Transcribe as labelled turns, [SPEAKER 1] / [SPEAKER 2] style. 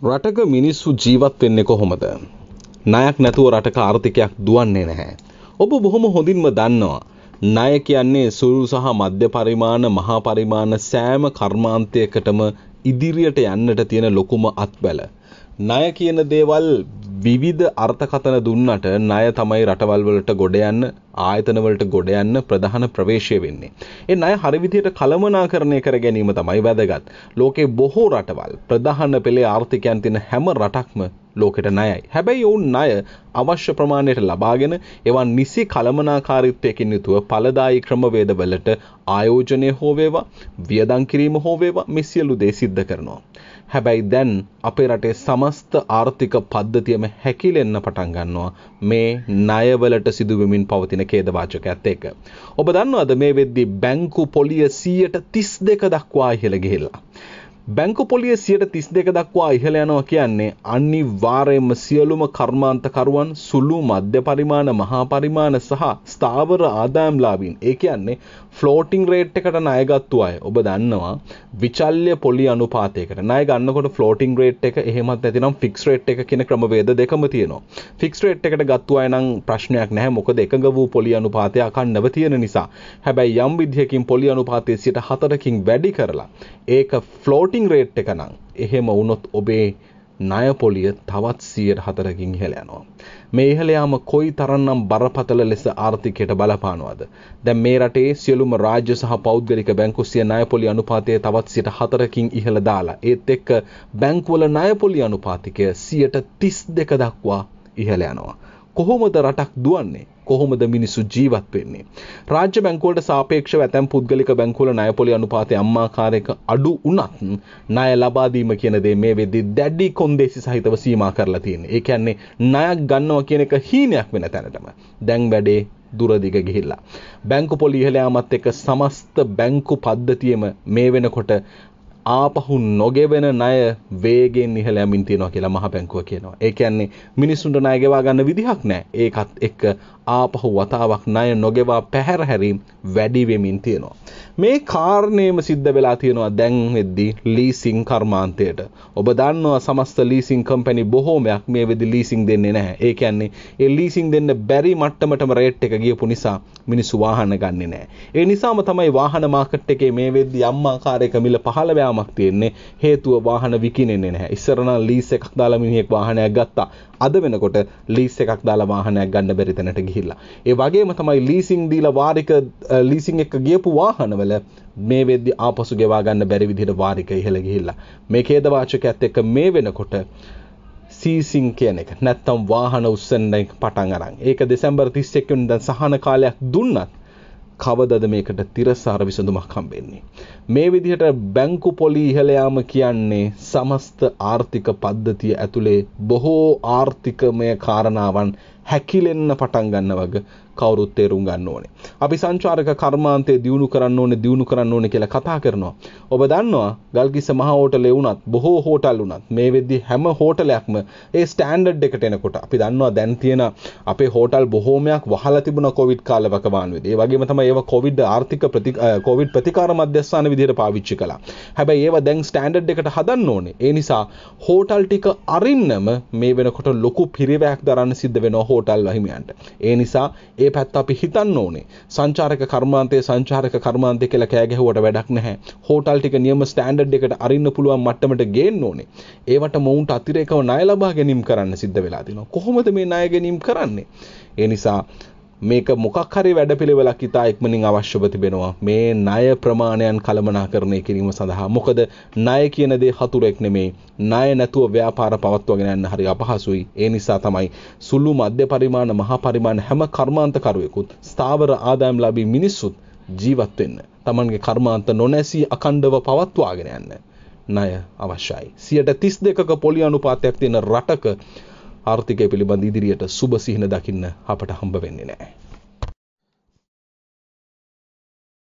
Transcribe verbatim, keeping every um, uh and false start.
[SPEAKER 1] රටක මිනිස්සු ජීවත් වෙන්නේ කොහොමද? ණයක් නැතුව රටක ආර්ථිකයක් දුවන්නේ නැහැ. ඔබ බොහොම හොඳින්ම දන්නවා. ණය කියන්නේ සුළු සහ මධ්‍ය පරිමාණ මහා පරිමාණ සෑම කර්මාන්තයකටම ඉදිරියට යන්නට තියෙන ලොකුම අත්බැල. ණය කියන දේවල් විවිධ අර්ථකථන දුන්නට ණය තමයි රටවල් වලට ගොඩ යන්න, ආයතන වලට ගොඩ යන්න ප්‍රධාන ප්‍රවේශය වෙන්නේ. ඒ ණය හරි විදිහට කළමනාකරණය කර ගැනීම තමයි වැදගත්. ලෝකේ බොහෝ රටවල් ප්‍රධාන පෙළේ ආර්ථිකයන් තියෙන හැම රටක්ම ලෝකෙට ණයයි. හැබැයි ඔවුන් ණය අවශ්‍ය ප්‍රමාණයට ලබාගෙන ඒවා නිසි කළමනාකාරීත්වයකින් යුතුව ඵලදායී ක්‍රමවේදවලට ආයෝජනය හෝ වේවා, වියදම් කිරීම හෝ වේවා මේ සියලු දේ සිද්ධ කරනවා. හැබැයි දැන් අපේ රටේ සමස්ත ආර්ථික පද්ධතියම හැකිලෙන්න පටන් ගන්නවා මේ ණයවලට සිදුවෙමින් පවතින ඛේදවාචකයත් එක්ක. ඔබ දන්නවද මේ වෙද්දී බැංකු පොලිය සියයට තිස් දෙක දක්වා ඉහළ ගිහිල්ලා. බැංකු පොලිය සියයට තිස් දෙක දක්වා ඉහළ යනවා කියන්නේ අනිවාර්යයෙන්ම සියලුම කර්මාන්තකරුවන් සුළු මධ්‍ය පරිමාණ මහා පරිමාණ සහ ස්ථාවර ආදායම්ලාභීන් ඒ කියන්නේ ෆ්ලෝටිං රේට් එකට ණය ගත්තු අය ඔබ දන්නවා විචල්්‍ය පොලි අනුපාතයකට ණය ගන්නකොට ෆ්ලෝටිං රේට් එක එහෙමත් නැතිනම් ෆික්ස් රේට් එක කියන ක්‍රමවේද දෙකම තියෙනවා. ෆික්ස් රේට් එකට ගත්තු අය නම් ප්‍රශ්නයක් නැහැ මොකද එකඟ වූ පොලි අනුපාතය අඛණ්ඩව තියෙන නිසා. හැබැයි යම් විදිහකින් පොලි අනුපාතය සියයට හතරකින් වැඩි කරලා ඒක ෆ්ලෝටිං රේට් එක නම් එහෙම වුණොත් ඔබේ ණය පොලිය තවත් සියයට හතරකින් ඉහළ යනවා. මේ ඉහළ යාම කොයි තරම්නම් බරපතල ලෙස ආර්ථිකයට බලපානවද? දැන් මේ රටේ සියලුම රාජ්‍ය සහ පෞද්ගලික බැංකු සිය ණය පොලිය අනුපාතය තවත් සියයට හතරකින් ඉහළ දාලා ඒත් එක්ක බැංකුවල ණය පොලිය අනුපාතිකය සියයට තිස් දෙක දක්වා ඉහළ යනවා. කොහොමද රටක් දුවන්නේ? කොහොමද මිනිස්සු ජීවත් වෙන්නේ? රාජ්‍ය බැංකුවලට සාපේක්ෂව ඇතැම් පුද්ගලික බැංකුවල ණය පොලිය අනුපාතය අම්මාකාරයක අඩු වුණත් ණය ලබා දීම කියන දේ මේ වෙද්දී දැඩි කොන්දේසි සහිතව සීමා කරලා තියෙනවා. ඒ කියන්නේ ණයක් ගන්නවා කියන එක හීනයක් වෙන තැනටම දැන් වැඩේ දුරදිග ගිහිල්ලා. බැංකු පොලිය ඉහළ යාමත් එක්ක සමස්ත බැංකු පද්ධතියම මේ වෙනකොට ආපහු නොගෙවෙන ණය වේගෙන් ඉහළ යමින් තියෙනවා කියලා මහ බැංකුව කියනවා. ඒ කියන්නේ මිනිස්සුන්ට ණය ගෙවා ගන්න විදිහක් නැහැ. ඒකත් එක්ක ආපහු වතාවක් ණය නොගෙවා පැහැර හැරීම් වැඩි වෙමින් තියෙනවා. මේ කාරණේම සිද්ධ වෙලා තියෙනවා දැන් වෙද්දී ලීසින් කර්මාන්තයට. ඔබ දන්නවා සමස්ත ලීසින් කම්පැනි බොහෝමයක් මේ වෙද්දී ලීසින් දෙන්නේ නැහැ. ඒ කියන්නේ ඒ ලීසින් දෙන්න බැරි මට්ටමටම රේට් එක ගියපු නිසා මිනිස්සු වාහන ගන්නෙ නැහැ. ඒ නිසාම තමයි වාහන මාකට් එකේ මේ වෙද්දී අම්මාකාරයක මිල පහළ යාමක් තියෙන්නේ. හේතුව වාහන විකිනෙන්නේ නැහැ. ඉස්සර නම් ලීස් එකක් දාලා මිනිහෙක් වාහනයක් ගත්තා. අද වෙනකොට ලීස් එකක් දාලා වාහනයක් ගන්න බැරි තැනට ගිහිල්ලා. ඒ වගේම තමයි ලීසින් දීලා වාරික ලීසින් එක ගියපු වාහනවල මේ වෙද්දී ආපසු ගෙවා ගන්න බැරි විදිහට වාරික ඉහළ ගිහිල්ලා. මේ ඛේදවාචකයත් එක්ක මේ වෙනකොට සීසින් කියන එක නැත්තම් වාහන උස්සෙන් පටන් අරන්. ඒක දෙසැම්බර් තිස් එක් වෙනිදා සහන කාලයක් දුන්නත් කවදද මේකට තිරසාර විසඳුමක් හම්බෙන්නේ? මේ විදිහට බැංකු පොලි ඉහළ යාම කියන්නේ සමස්ත ආර්ථික පද්ධතිය ඇතුලේ බොහෝ ආර්ථිකමය කාරණාවන් හැකිලෙන්න පටන් ගන්න වගේ කවුරුත් තේරුම් ගන්න ඕනේ. අපි සංචාරක කර්මාන්තය දියුණු කරන්න ඕනේ දියුණු කරන්න ඕනේ කියලා කතා කරනවා. ඔබ දන්නවා ගල්කිස්ස මහ හෝටලේ වුණත් බොහෝ හෝටල් වුණත් මේ වෙද්දී හැම හෝටලයක්ම ඒ ස්ටෑන්ඩඩ් එකට එනකොට අපි දන්නවා දැන් තියෙන අපේ හෝටල් බොහෝමයක් වහලා තිබුණා කොවිඩ් කාලවක වානුවේදී. ඒ වගේම තමයි ඒවා කොවිඩ් ආර්ථික ප්‍රති කොවිඩ් ප්‍රතිකාර මධ්‍යස්ථාන විදිහට පාවිච්චි කළා. හැබැයි ඒවා දැන් ස්ටෑන්ඩඩ් එකට හදන්න ඕනේ. ඒ නිසා හෝටල් ටික අරින්නම මේ වෙනකොට ලොකු පිරිවැයක් දරන්න සිද්ධ වෙනවා හෝටල් වහිමියන්ට. ඒ නිසා ඒ පැත්ත අපි හිතන්න ඕනේ. සංචාරක කර්මාන්තයේ සංචාරක කර්මාන්තය කියලා කෑ ගැහුවට වැඩක් නැහැ. හෝටල් ටික නියම ස්ටෑන්ඩඩ් එකට අරින්න පුළුවන් මට්ටමට ගේන්න ඕනේ. ඒවට මොවුන්ට අතිරේකව ණය ලබා ගැනීම කරන්න සිද්ධ වෙලා තිනවා. කොහොමද මේ ණය ගැනීම කරන්නේ? ඒ නිසා මේක මොකක් හරි වැඩපිළිවෙලක් ඉතා ඉක්මනින් අවශ්‍යව තිබෙනවා මේ ණය ප්‍රමාණයන් කළමනාකරණය කිරීම සඳහා. මොකද ණය කියන දේ හතුරෙක් නෙමෙයි. ණය නැතුව ව්‍යාපාර පවත්වාගෙන යන්න හරි අපහසුයි. ඒ නිසා තමයි සුළු මධ්‍ය පරිමාණ මහා පරිමාණ හැම කර්මාන්තකරුවෙකුත් ස්ථාවර ආදායම්ලාභී මිනිස්සුත් ජීවත් වෙන්න තමන්ගේ කර්මාන්ත නොනැසී අඛණ්ඩව පවත්වාගෙන යන්න ණය අවශ්‍යයි. සියයට තිස් දෙකක පොලි අනුපාතයක් තියෙන රටක ආර්ථිකය පිළිබඳ ඉදිරියට සුබ සිහින දකින්න අපට හම්බ වෙන්නේ නැහැ.